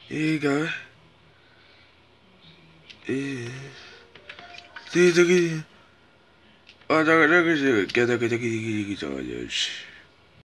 映画制作あ、だから、ギャダギャダギャダギャダギャダよし。